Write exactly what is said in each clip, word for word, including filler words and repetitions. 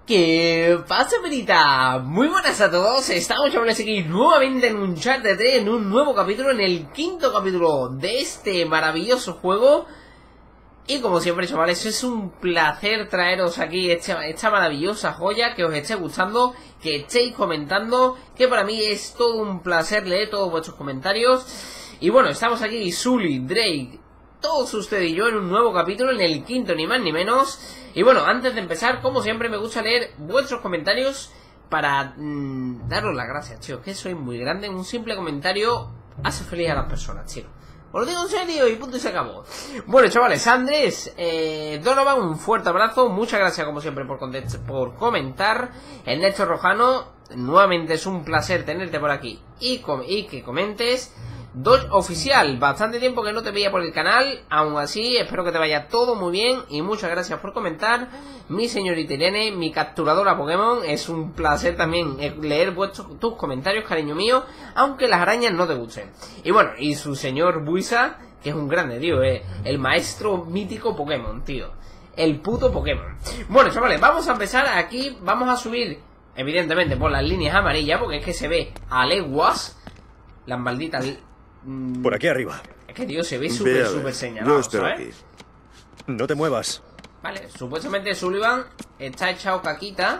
¿Qué pasa, perita? Muy buenas a todos, estamos chavales aquí nuevamente en Uncharted tres, en un nuevo capítulo, en el quinto capítulo de este maravilloso juego. Y como siempre, chavales, es un placer traeros aquí esta, esta maravillosa joya, que os esté gustando, que estéis comentando, que para mí es todo un placer leer todos vuestros comentarios. Y bueno, estamos aquí, Sully, Drake, todos ustedes y yo en un nuevo capítulo, en el quinto ni más ni menos. Y bueno, antes de empezar, como siempre, me gusta leer vuestros comentarios para mmm, daros las gracias, chicos, que sois muy grande. Un simple comentario hace feliz a las personas, chicos. Os lo digo en serio y punto y se acabó. Bueno, chavales, Andrés, eh, Donovan, un fuerte abrazo. Muchas gracias, como siempre, por, por comentar. El Néstor Rojano, nuevamente es un placer tenerte por aquí y, com y que comentes. Dodge Oficial, bastante tiempo que no te veía por el canal. Aún así, espero que te vaya todo muy bien y muchas gracias por comentar. Mi señorita Irene, mi capturadora Pokémon, es un placer también leer vuestros, tus comentarios, cariño mío, aunque las arañas no te gusten. Y bueno, y su señor Buisa, que es un grande, tío, eh, el maestro mítico Pokémon, tío, el puto Pokémon. Bueno, chavales, vamos a empezar aquí. Vamos a subir, evidentemente, por las líneas amarillas, porque es que se ve a leguas las malditas. Por aquí arriba. Es que, tío, se ve súper, súper señalado, yo espero ¿sabes? aquí. No te muevas. Vale, supuestamente Sullivan está echado caquita.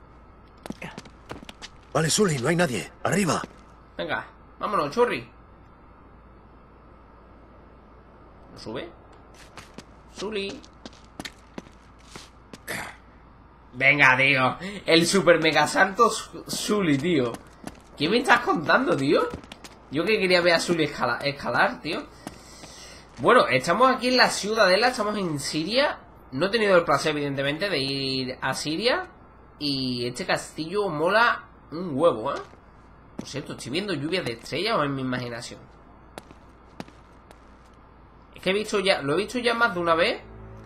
Vale, Sully, no hay nadie. Arriba. Venga, vámonos, churri. ¿Lo sube? Sully. Venga, tío. El super mega santo Sully, tío. ¿Qué me estás contando, tío? Yo que quería ver a Sully escalar, escalar, tío. Bueno, estamos aquí en la ciudadela, estamos en Siria. No he tenido el placer, evidentemente, de ir a Siria. Y este castillo mola un huevo, ¿eh? Por cierto, ¿estoy viendo lluvia de estrellas o en mi imaginación? Es que he visto ya, lo he visto ya más de una vez.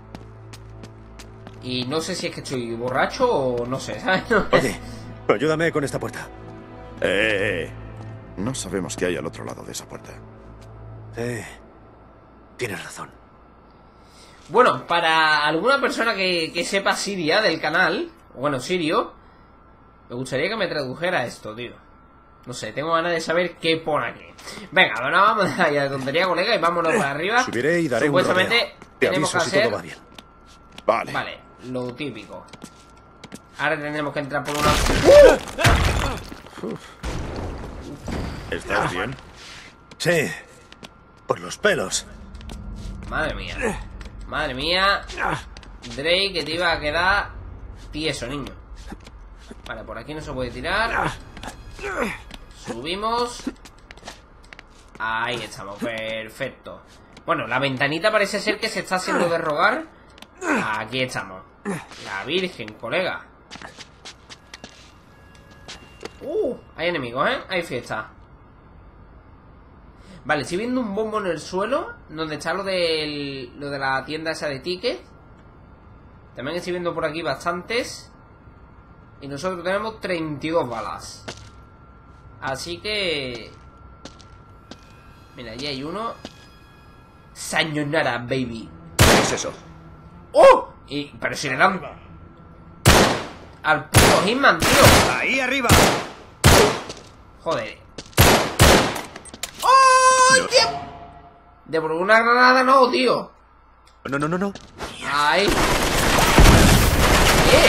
Y no sé si es que estoy borracho o no sé, ¿sabes? Oye, ayúdame con esta puerta. Eh... No sabemos qué hay al otro lado de esa puerta. Eh, tienes razón. Bueno, para alguna persona que, que sepa Siria del canal, bueno, sirio, me gustaría que me tradujera esto, tío. No sé, tengo ganas de saber qué pone aquí. Venga, bueno, vamos a la tontería, colega, y vámonos para arriba. Subiré y daré Supuestamente un rodeo. Te tenemos aviso que hacer... si todo va bien. Vale. Vale, lo típico. Ahora tendremos que entrar por una... ¡Uh! Uf. ¿Estás bien? Sí, por los pelos. Madre mía. Madre mía. Drake, que te iba a quedar tieso, niño. Vale, por aquí no se puede tirar. Subimos. Ahí estamos, perfecto. Bueno, la ventanita parece ser que se está haciendo de rogar. Aquí estamos. La virgen, colega. Uh, hay enemigos, ¿eh? Hay fiesta. Vale, estoy viendo un bombo en el suelo, donde está lo, del, lo de la tienda esa de tickets. También estoy viendo por aquí bastantes. Y nosotros tenemos treinta y dos balas. Así que... Mira, allí hay uno. Sayonara, baby. ¿Qué es eso? ¡Oh! Y, pero si le dan... Al puto Hitman, tío. ¡Ahí arriba! Joder. ¡Oh, tío! De por una granada no, tío. No, no, no, no. Ahí. ¿Qué?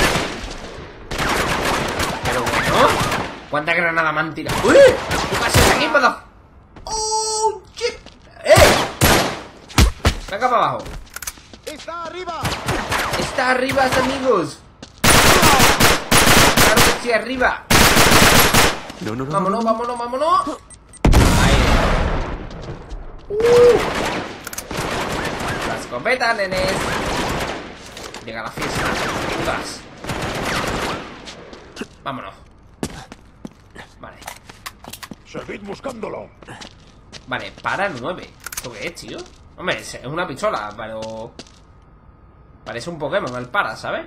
Pero bueno. ¿Cuántas granadas me han tirado? ¡Uy! ¿Qué pasa aquí, mother? ¡Oh, shit! ¡Eh! Venga para abajo. ¡Está arriba! Está arriba, amigos. Claro que estoy arriba. No, no, no. Vámonos, no, no. vámonos, vámonos. Ahí. Uh. La escopeta, nenes. Llega la fiesta. Putas. Vámonos. Vale. Seguid buscándolo. Vale, para nueve. ¿Esto qué es, tío? Hombre, es una pistola, pero... Parece un Pokémon el para, ¿sabes?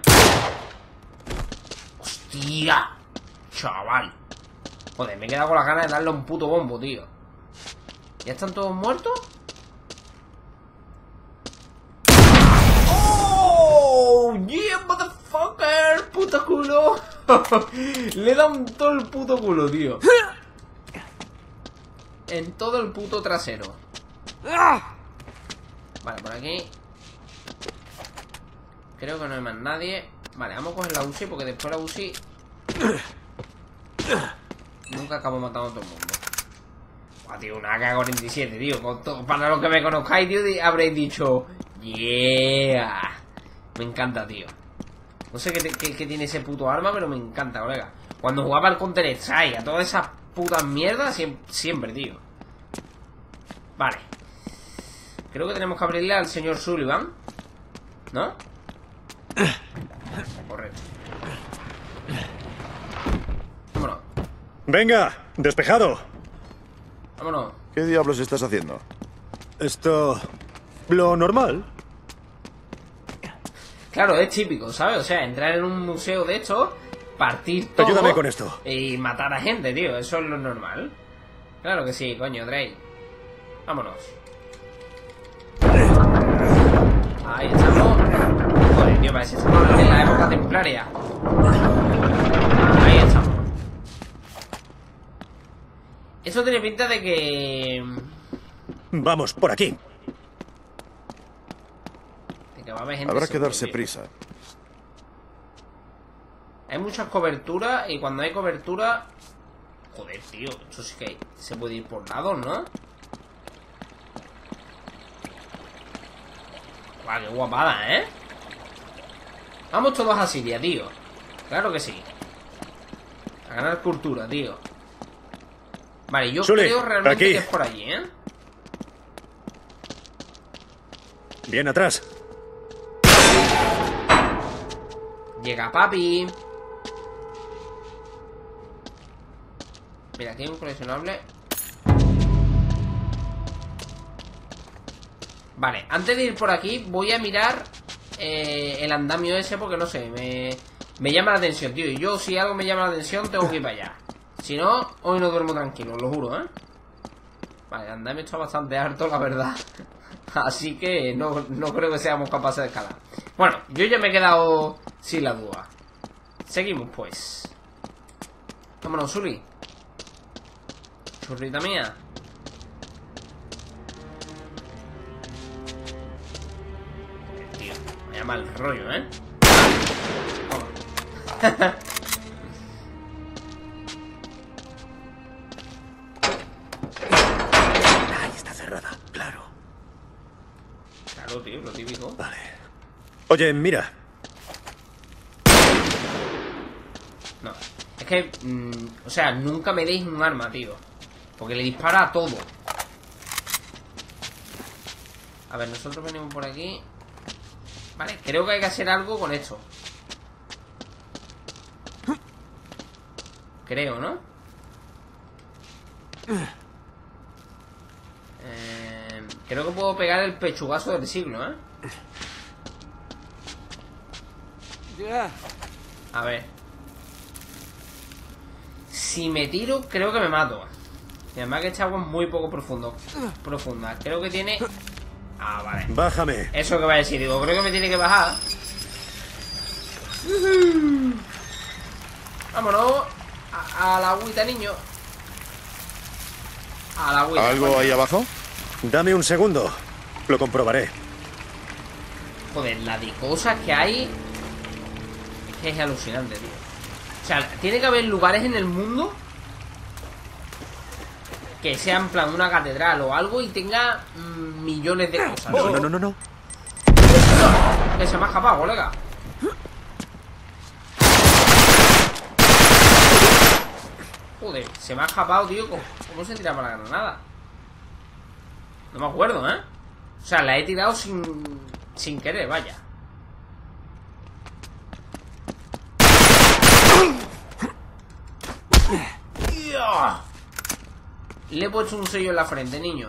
¡Hostia! Chaval. Joder, me he quedado con las ganas de darle un puto bombo, tío. ¿Ya están todos muertos? ¡Oh! ¡Yeah, motherfucker! puto culo. Le he dado en todo el puto culo, tío. En todo el puto trasero. Vale, por aquí creo que no hay más nadie. Vale, vamos a coger la U C I porque después la U C I nunca acabo matando a todo el mundo. Buah, tío, una A K cuarenta y siete, tío. Con todo, para los que me conozcáis, tío, habréis dicho yeah. Me encanta, tío. No sé qué, qué, qué tiene ese puto arma, pero me encanta, colega. Cuando jugaba al Counter Strike, a todas esas putas mierdas, siempre, siempre, tío. Vale. Creo que tenemos que abrirle al señor Sullivan, ¿no? Correcto. Vámonos. Venga, despejado. Vámonos. ¿Qué diablos estás haciendo? Esto... lo normal. Claro, es típico, ¿sabes? O sea, entrar en un museo de estos, partir todo... Ayúdame con esto. Y matar a gente, tío. Eso es lo normal. Claro que sí, coño, Drake. Vámonos. Ahí estamos. Joder, tío, parece que estamos en la época templaria. Ahí estamos. Eso tiene pinta de que... Vamos, por aquí. De que va a haber gente. Habrá que seguro, darse tío. prisa. Hay muchas coberturas y cuando hay cobertura... Joder, tío, esto sí que se puede ir por lados, ¿no? Guau, qué guapada, ¿eh? Vamos todos a Siria, tío. Claro que sí. A ganar cultura, tío. Vale, yo Sully, creo realmente aquí. que es por allí, ¿eh? Bien atrás. Llega papi. Mira, aquí hay un coleccionable. Vale, antes de ir por aquí voy a mirar eh, el andamio ese porque no sé, me, me llama la atención, tío. Y yo si algo me llama la atención tengo que ir para allá. Si no, hoy no duermo tranquilo, lo juro, ¿eh? Vale, el andamio está bastante alto, la verdad. Así que no, no creo que seamos capaces de escalar. Bueno, yo ya me he quedado sin la duda. Seguimos, pues. Vámonos, Sully. Churrita mía. Tío, me llama el rollo, ¿eh? Toma. Ahí está cerrada, claro. Claro, tío, lo típico. Vale. Oye, mira. No, es que, mmm, o sea, nunca me deis un arma, tío. Porque le dispara a todo. A ver, nosotros venimos por aquí. Vale, creo que hay que hacer algo con esto. Creo, ¿no? Eh, creo que puedo pegar el pechugazo del siglo, ¿eh? A ver. Si me tiro, creo que me mato. Y además que esta agua es muy poco profundo, profunda. Creo que tiene... Ah, vale. Bájame. Eso que va a decir, digo, creo que me tiene que bajar. Vámonos. A, a la agüita, niño. A la agüita. ¿Algo coño. ahí abajo? Dame un segundo. Lo comprobaré. Joder, la de cosas que hay es que es alucinante, tío. O sea, tiene que haber lugares en el mundo que sea en plan una catedral o algo y tenga mmm, millones de cosas. No, no, no, no, no. Que se me ha escapado, colega. Joder, se me ha escapado, tío. ¿Cómo, cómo se tiraba la granada? No me acuerdo, ¿eh? O sea, la he tirado sin, sin querer, vaya. Le he puesto un sello en la frente, niño.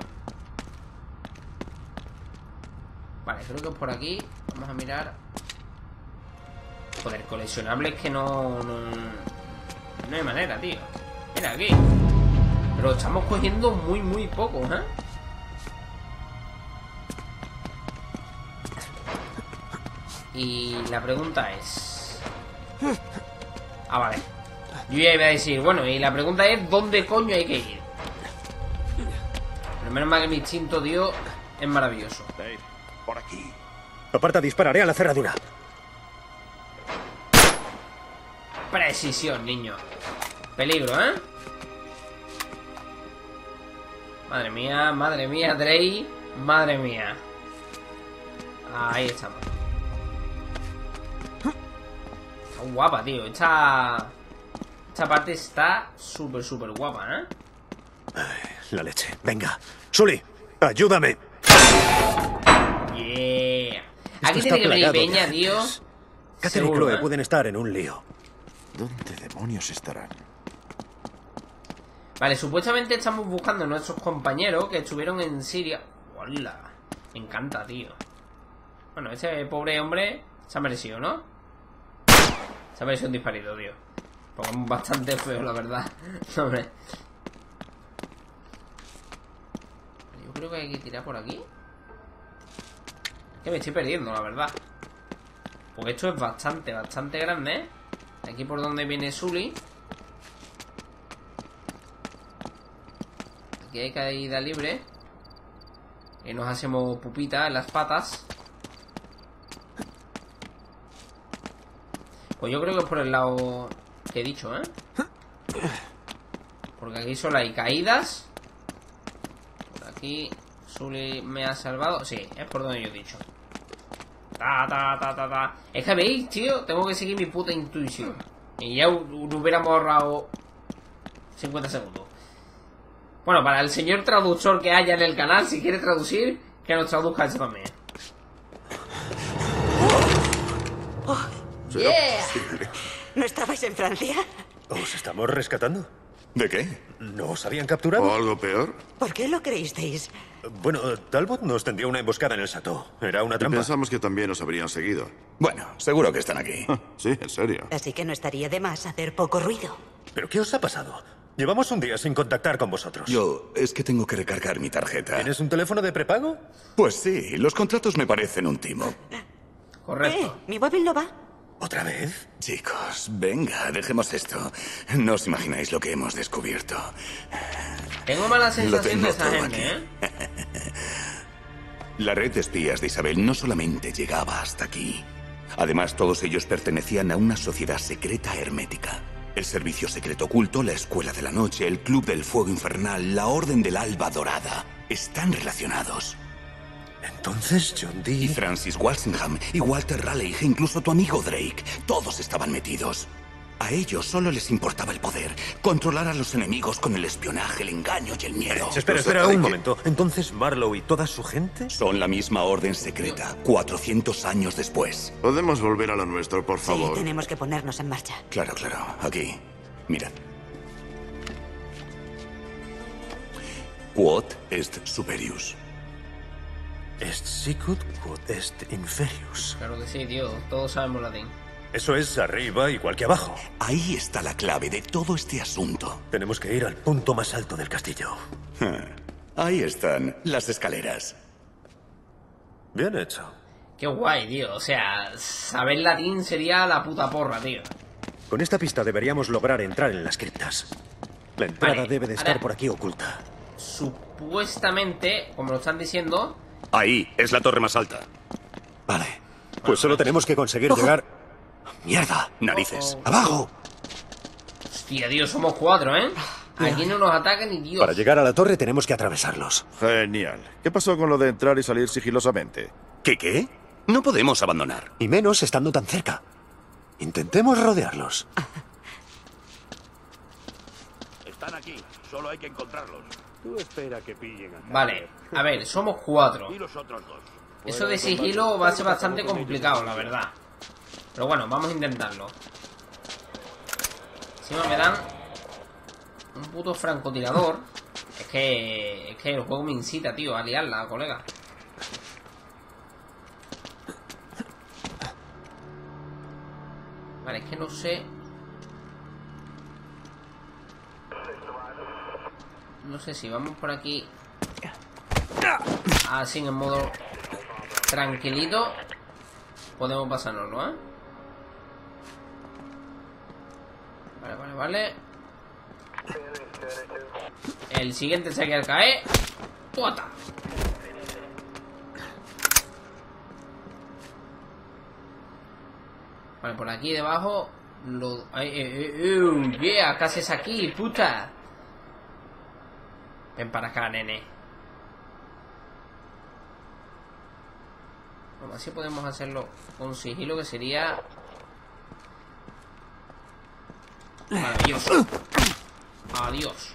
Vale, creo que es por aquí. Vamos a mirar. Joder, coleccionables que no... No, no hay manera, tío. Mira, aquí. Pero estamos cogiendo muy, muy poco, ¿eh? Y la pregunta es... Ah, vale. Yo ya iba a decir, bueno, y la pregunta es ¿dónde coño hay que ir? Pero menos mal que mi instinto, tío, es maravilloso. Dave, por aquí. Aparta, dispararé a la cerradura. Precisión, niño. Peligro, ¿eh? Madre mía, madre mía, Drake. Madre mía. Ahí estamos. Está guapa, tío. Esta... Esta parte está súper, súper guapa, ¿eh? Ay, la leche. Venga. Sully, ayúdame. Yeah. Esto Aquí está tiene que venir plagado de Peña, agentes. tío. Catherine y Seguro, Chloe ¿eh? pueden estar en un lío. ¿Dónde demonios estarán? Vale, supuestamente estamos buscando a nuestros compañeros que estuvieron en Siria. ¡Hola! Me encanta, tío. Bueno, ese pobre hombre se ha merecido, ¿no? Se ha merecido un disparito, tío. Porque es bastante feo, la verdad. Hombre. Yo creo que hay que tirar por aquí. Es que me estoy perdiendo, la verdad. Porque esto es bastante, bastante grande, ¿eh? Aquí por donde viene Sully. Aquí hay caída libre. Y nos hacemos pupita en las patas. Pues yo creo que es por el lado que he dicho, ¿eh? Porque aquí solo hay caídas. Por aquí Sully me ha salvado. Sí, es por donde yo he dicho. Ta, ta, ta, ta, ta. Es que veis, tío, tengo que seguir mi puta intuición. Y ya nos hubiéramos ahorrado cincuenta segundos. Bueno, para el señor traductor que haya en el canal, si quiere traducir, que nos traduzca eso también. ¿Será Yeah. posible? ¿No estabais en Francia? ¿Os estamos rescatando? ¿De qué? ¿No os habían capturado? ¿O algo peor? ¿Por qué lo creísteis? Bueno, Talbot nos tendió una emboscada en el Chateau. Era una trampa. Pensamos que también nos habrían seguido. Bueno, seguro que están aquí. Sí, en serio. Así que no estaría de más hacer poco ruido. ¿Pero qué os ha pasado? Llevamos un día sin contactar con vosotros. Yo es que tengo que recargar mi tarjeta. ¿Tienes un teléfono de prepago? Pues sí, los contratos me parecen un timo. Correcto. ¿Eh? ¿Mi móvil no va? ¿Otra vez? Chicos, venga, dejemos esto. No os imagináis lo que hemos descubierto. Tengo mala Lo sensación tengo de esa todo gente, aquí. ¿eh? La red de espías de Isabel no solamente llegaba hasta aquí. Además, todos ellos pertenecían a una sociedad secreta hermética. El Servicio Secreto Oculto, la Escuela de la Noche, el Club del Fuego Infernal, la Orden del Alba Dorada. Están relacionados. Entonces, John Dee... Y Francis Walsingham, y Walter Raleigh, e incluso tu amigo Drake. Todos estaban metidos. A ellos solo les importaba el poder. Controlar a los enemigos con el espionaje, el engaño y el miedo. Espera, espera, un momento. Entonces, Marlowe y toda su gente... Son la misma orden secreta, cuatrocientos años después. Podemos volver a lo nuestro, por Sí, favor. tenemos que ponernos en marcha. Claro, claro. Aquí. Mirad. Quod est superius. Est sicut quod est inferius. Claro que sí, tío. Todos sabemos latín. Eso es arriba igual que abajo. Ahí está la clave de todo este asunto. Tenemos que ir al punto más alto del castillo. Ahí están las escaleras. Bien hecho. Qué guay, tío. O sea, saber latín sería la puta porra, tío. Con esta pista deberíamos lograr entrar en las criptas. La entrada Vale, debe de estar ahora- por aquí oculta. Supuestamente, como lo están diciendo... Ahí es la torre más alta. Vale. Pues solo tenemos que conseguir llegar... ¡Mierda! Narices. Oh, oh. ¡Abajo! Hostia, tío, somos cuatro, ¿eh? Aquí no nos atacan ni Dios. Para llegar a la torre tenemos que atravesarlos. Genial. ¿Qué pasó con lo de entrar y salir sigilosamente? ¿Qué qué? No podemos abandonar. Y menos estando tan cerca. Intentemos rodearlos. Están aquí, solo hay que encontrarlos. Tú espera que pillen a Vale, a ver, somos cuatro. Y los otros dos. Eso de sigilo va a ser bastante complicado, la verdad. Pero bueno, vamos a intentarlo. Encima me dan un puto francotirador. Es que, es que el juego me incita, tío, a liarla, colega. Vale, es que no sé. No sé si vamos por aquí así en modo tranquilito. Podemos pasárnoslo, ¿eh? Vale, vale, vale. El siguiente se queda al caer. ¡Puata! Vale, por aquí debajo lo... Ay, eh, eh, uh, yeah, ¿qué haces aquí, puta? Ven para acá, nene. Bueno, así podemos hacerlo con sigilo, que sería maravilloso. Adiós.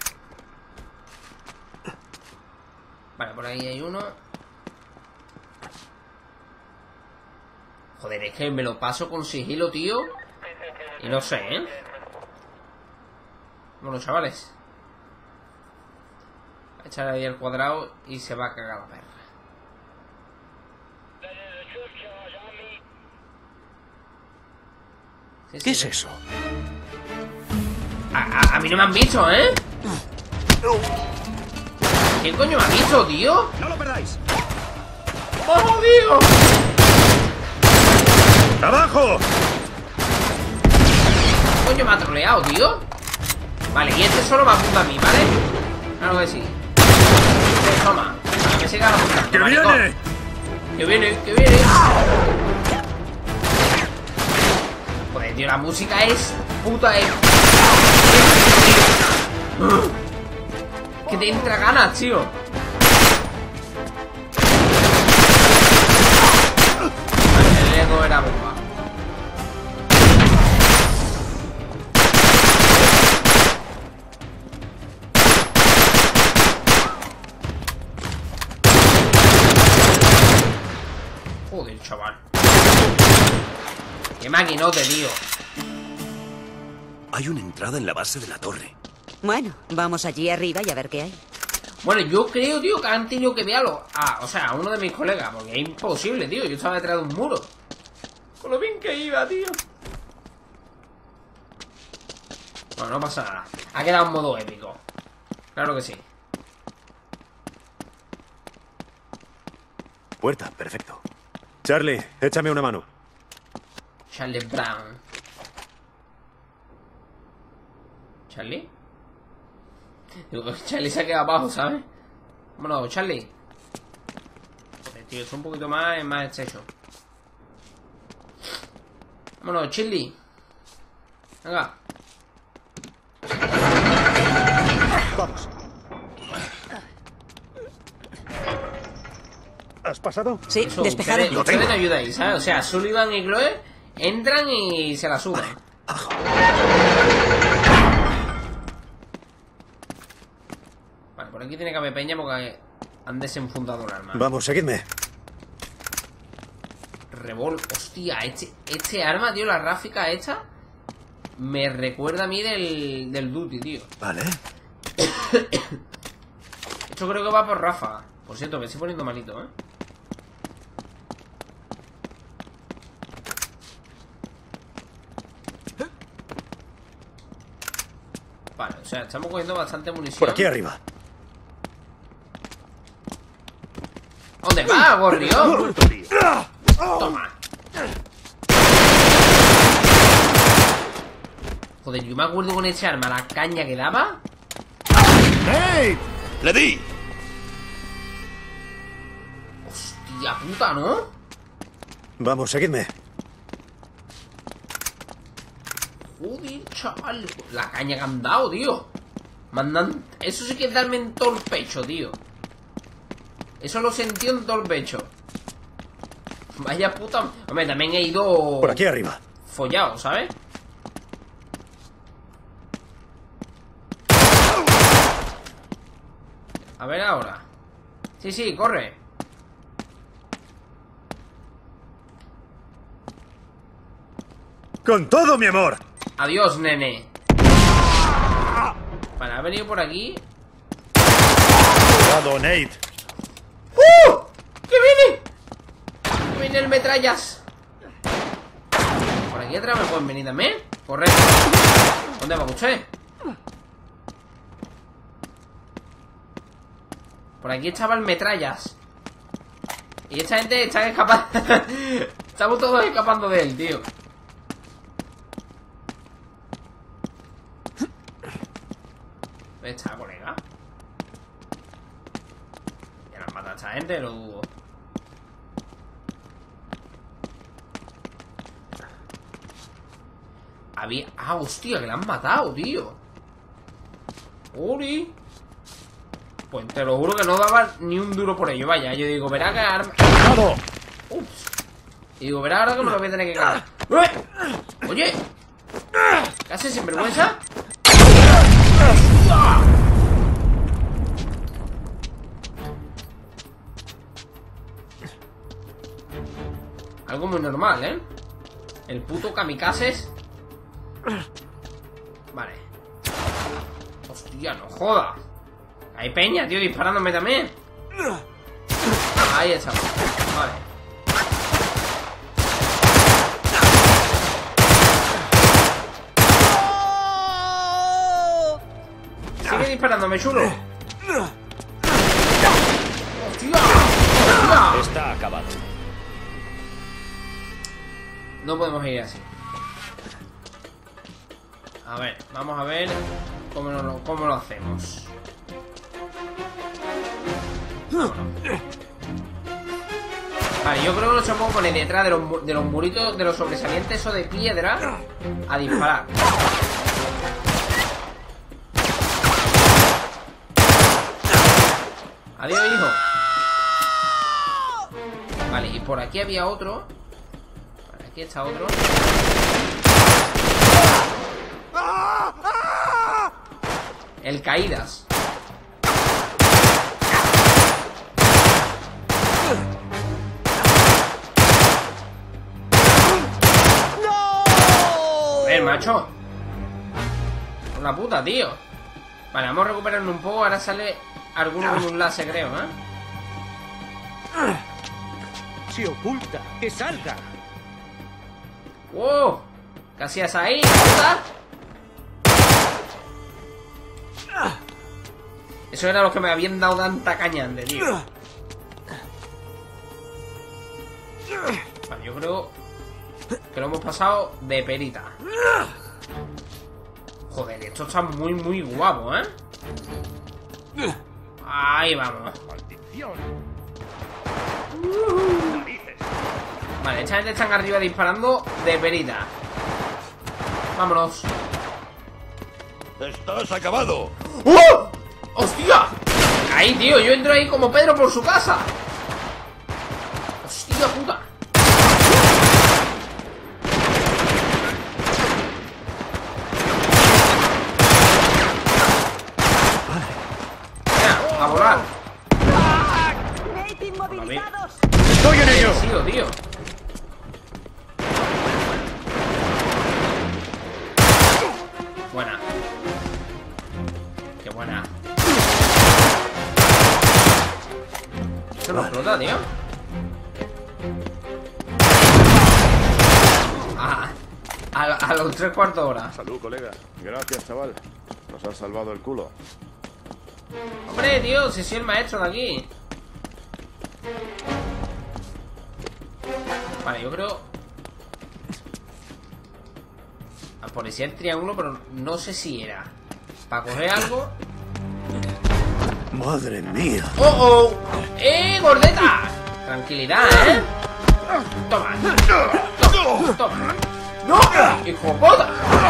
Vale, por ahí hay uno. Joder, es que me lo paso con sigilo, tío. Y no sé, ¿eh? Bueno, chavales. Voy a echar ahí el cuadrado y se va a cagar la perra. Sí, ¿Qué sí, es sí. eso? A, a, a mí no me han visto, ¿eh? ¿Quién coño me ha visto, tío? ¡No lo perdáis! ¡Vamos, tío! ¡Abajo! ¿Qué coño me ha troleado, tío? Vale, y este solo me apunta a mí, ¿vale? Claro que sí. Pues toma, para que siga apuntando. ¡Que maricón. viene! ¡Que viene! ¡Que viene! Joder, tío, la música es puta eh. Que te entra ganas, tío. Vale, el ego era bomba. Joder, chaval. Qué maquinote, tío. Hay una entrada en la base de la torre. Bueno, vamos allí arriba y a ver qué hay. Bueno, yo creo, tío, que han tenido que verlo a, o sea, a uno de mis colegas, porque es imposible, tío. Yo estaba detrás de un muro. Con lo bien que iba, tío. Bueno, no pasa nada. Ha quedado un modo épico. Claro que sí. Puerta, perfecto. Charlie, échame una mano. Charlie Brown. ¿Charlie? Digo, Charlie se ha quedado abajo, ¿sabes? Vámonos, Charlie. Joder, tío, es un poquito más, más estrecho. Vámonos, Charlie. Venga. Vamos. ¿Has pasado? Sí, Eso, despejado. ustedes, ustedes me ayudáis, ¿sabes? O sea, Sullivan y Chloe entran y se la suben. Vale, por aquí tiene que haber peña porque han desenfundado un arma. Vamos, seguidme. Revol, hostia, este, este arma, tío, la gráfica esta me recuerda a mí del, del Duty, tío. Vale. Esto creo que va por Rafa. Por cierto, me estoy poniendo malito, ¿eh? Vale, o sea, estamos cogiendo bastante munición. Por aquí arriba. ¿Dónde va, gorrión? Toma. Joder, yo me acuerdo con ese arma, la caña que daba. ¡Hey! ¡Le di! Hostia puta, ¿no? Vamos, seguidme. Joder, chaval. La caña que han dado, tío. Mandan... Eso sí que es darme en todo el pecho, tío. Eso lo sentí en todo el pecho. Vaya puta... Hombre, también he ido... Por aquí arriba. Follado, ¿sabes? A ver ahora. Sí, sí, corre. ¡Con todo, mi amor! Adiós, nene. Vale, ha venido por aquí. Cuidado, Nate. ¡Uh! ¡Que viene! ¡Que viene el metrallas! Por aquí atrás me pueden venir también. Correcto. ¿Dónde va usted? Por aquí estaba el metrallas. Y esta gente está escapando. Estamos todos escapando de él, tío. ¿Dónde está, colega? Ya la han matado a esta gente, lo dudo. Había... Ah, hostia, que la han matado, tío. Uri. Pues te lo juro que no daba ni un duro por ello. Vaya, yo digo, verá que arma... Ups. Y digo, verá ahora que me lo voy a tener que cargar. ¡Eh! Oye, ¿qué haces, sinvergüenza? Algo muy normal, ¿eh? El puto kamikazes. Vale. Hostia, no jodas. Hay peña, tío, disparándome también. Ahí está. Vale. Sigue disparándome, chulo. Hostia. Hostia. Está acabado. No podemos ir así. A ver, vamos a ver cómo lo, cómo lo hacemos. Vámonos. Vale, yo creo que nos vamos a poner detrás de los, de los muritos, de los sobresalientes o de piedra a disparar. Adiós, hijo. Vale, y por aquí había otro. Vale, aquí está otro. El caídas. Joder, macho. Con la puta, tío. Vale, vamos a recuperarlo un poco. Ahora sale alguno con un láser, creo, ¿eh? Se oculta, que salga. ¡Wow! ¿Qué hacías ahí, puta? Eso era lo que me habían dado tanta caña antes, tío. Vale, yo creo que lo hemos pasado de perita. Joder, esto está muy, muy guapo, ¿eh? Ahí vamos. Vale, esta gente están arriba disparando de perita. Vámonos. ¡Estás acabado! ¡Oh! ¡Hostia! Ahí, tío, yo entro ahí como Pedro por su casa. ¡Hostia puta! Mira, a volar. ¡Estoy en ello! Tío, tío. Buena. Qué buena. Esto no explota, tío. Ah, a, a los tres cuartos de hora. Salud, colega. Gracias, chaval. Nos has salvado el culo. Hombre, tío, si soy el maestro de aquí. Vale, yo creo... A policía el triángulo, pero no sé si era para coger algo. Madre mía. ¡Oh, oh! ¡Eh, gordeta! Tranquilidad, ¿eh? Toma. Toma, toma. ¡No! ¡Hijo de puta!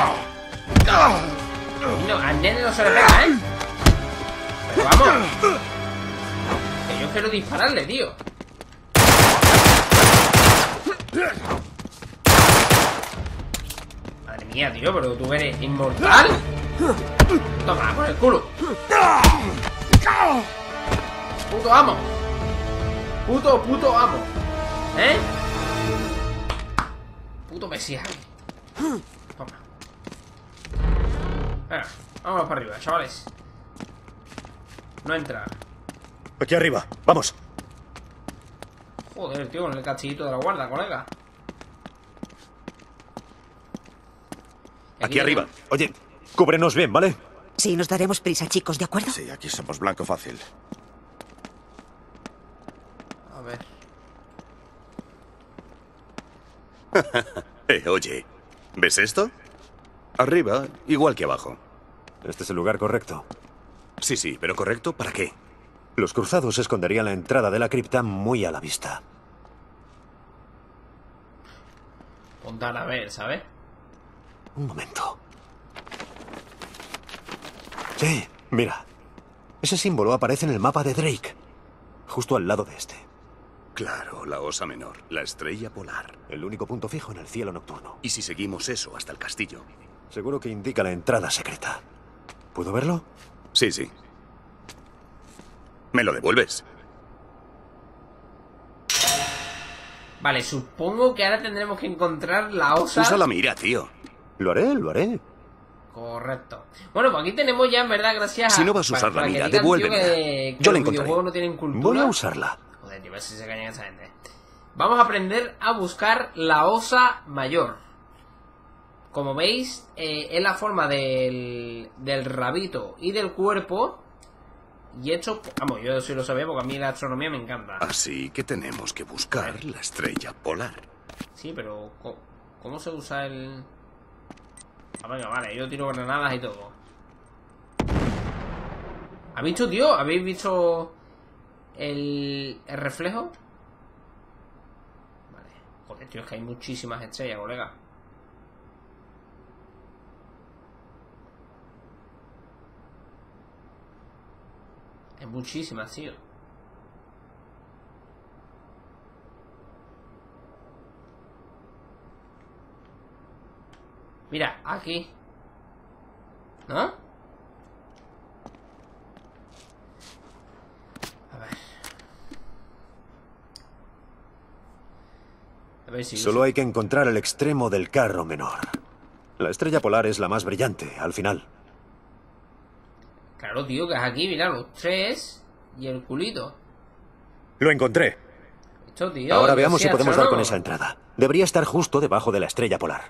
No, al nene no se le pega, ¿eh? Pero vamos. Que yo quiero dispararle, tío. Madre mía, tío, pero tú eres inmortal. Toma, por el culo. Puto amo. Puto, puto amo. ¿Eh? Puto mesías. Toma. Venga, vámonos para arriba, chavales. No entra. Aquí arriba, vamos. Joder, tío, con el cachillito de la guarda, colega. Aquí arriba. Oye, cúbrenos bien, ¿vale? Sí, nos daremos prisa, chicos, ¿de acuerdo? Sí, aquí somos blanco fácil. A ver. Eh, oye, ¿ves esto? Arriba, igual que abajo. Este es el lugar correcto. Sí, sí, pero correcto, ¿para qué? Los cruzados esconderían la entrada de la cripta muy a la vista. Pontar a ver, ¿sabes? Un momento. Sí, mira. Ese símbolo aparece en el mapa de Drake. Justo al lado de este. Claro, la Osa Menor, la estrella polar. El único punto fijo en el cielo nocturno. ¿Y si seguimos eso hasta el castillo? Seguro que indica la entrada secreta. ¿Puedo verlo? Sí, sí. ¿Me lo devuelves? Vale, supongo que ahora tendremos que encontrar la osa. Usa la mira, tío. Lo haré, lo haré. Correcto. Bueno, pues aquí tenemos ya, en verdad, gracias a... Si no vas a usar para- la para mira, que digan, tío, devuélvemela. que- que Yo la los encontraré. videojuegos no tienen cultura. Voy a usarla. Joder, tío, a ver si se cañan esa gente. Vamos a aprender a buscar la osa mayor. Como veis, eh, es la forma del, del rabito y del cuerpo. Y hecho, vamos, yo sí lo sabía porque a mí la astronomía me encanta. Así que tenemos que buscar la estrella polar. Sí, pero ¿cómo, cómo se usa el...? Ah, venga, vale, yo tiro granadas y todo. ¿Habéis visto, tío? ¿Habéis visto el, el reflejo? Vale. Joder, tío, es que hay muchísimas estrellas, colega. Hay muchísimas, tío. Mira, aquí. ¿No? A ver. A ver si... Solo hay que encontrar el extremo del carro menor. La estrella polar es la más brillante, al final. Claro, tío, que es aquí, mira, los tres y el culito. Lo encontré. Esto, tío, Ahora yo veamos soy si podemos dar con astrónomo. esa entrada. Debería estar justo debajo de la estrella polar.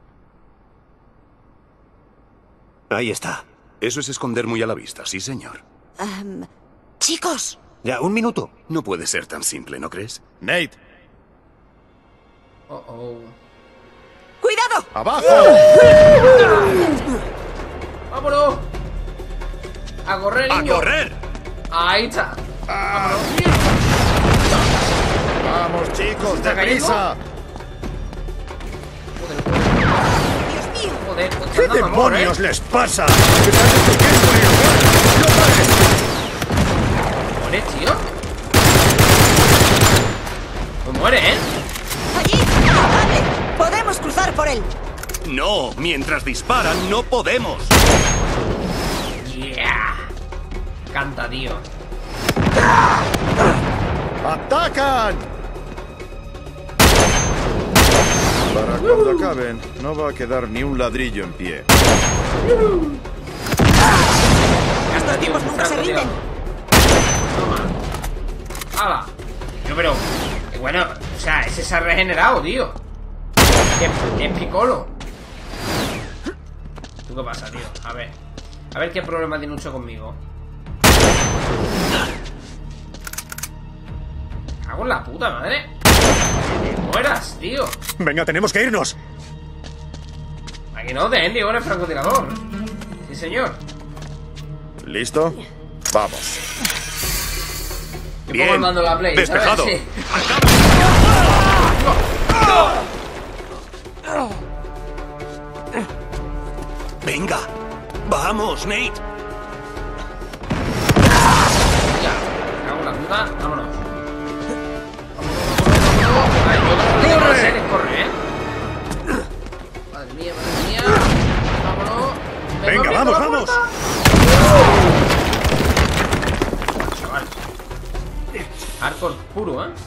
Ahí está. Eso es esconder muy a la vista, sí, señor. Am, chicos, Ya, un minuto. No puede ser tan simple, ¿no crees? Nate, Oh, oh. ¡cuidado! abajo. ¡Vámonos! ¡A correr, ¡A niño! correr! Ahí está. ¡Vámonos! Vamos, chicos, ¿Está deprisa. ¡Dios mío! Joder, pues ¿Qué anda, amor, demonios ¿eh? les pasa? ¿Mueres, tío? Pues muere, ¿eh? ¡Allí! ¡Amable! ¡Podemos cruzar por él! No, mientras disparan no podemos. Yeah. Canta, tío. ¡Atacan! Para cuando acaben, no va a quedar ni un ladrillo en pie. Canta, tío. tipos nunca se Franco, tío. rinden. Toma. ¡Hala! Yo, pero... eh, Bueno, o sea, ese se ha regenerado, tío. Es, es Piccolo. ¿Tú qué pasa, tío? A ver. A ver qué problema tiene Ucho conmigo. Cago en la puta madre. Que te mueras, tío. Venga, tenemos que irnos. Aquí no, te Diego, eres francotirador. Sí, señor. ¿Listo? Vamos. Yo Bien. pongo el mando a la Play, ¿sabes? Despejado. Sí. Venga. Vamos, Nate. Ya, cago en la puta, vámonos. Vámonos, vámonos, vámonos. Vale, yo creo que lo que voy a hacer es correr, ¿eh? Madre mía, madre mía. Vámonos. Me Venga, va vamos, abriendo la vamos. puerta. Chaval. Hardcore puro, ¿eh?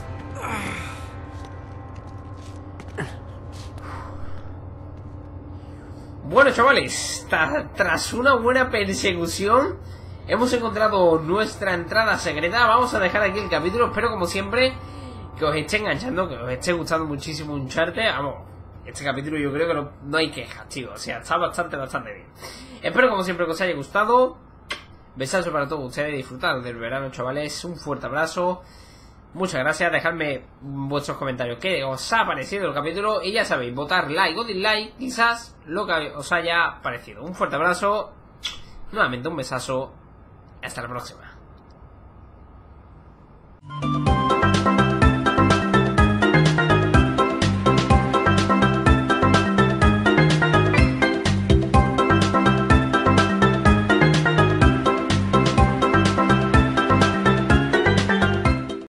Bueno, chavales, tra- tras una buena persecución hemos encontrado nuestra entrada secreta. Vamos a dejar aquí el capítulo. Espero, como siempre, que os esté enganchando, que os esté gustando muchísimo Uncharted. Vamos, este capítulo yo creo que no, no hay quejas, chicos. O sea, está bastante, bastante bien. Espero, como siempre, que os haya gustado. Besazo para todos ustedes, disfrutar del verano, chavales. Un fuerte abrazo. Muchas gracias, dejadme vuestros comentarios qué os ha parecido el capítulo. Y ya sabéis, votar like o dislike, quizás lo que os haya parecido. Un fuerte abrazo, nuevamente un besazo hasta la próxima.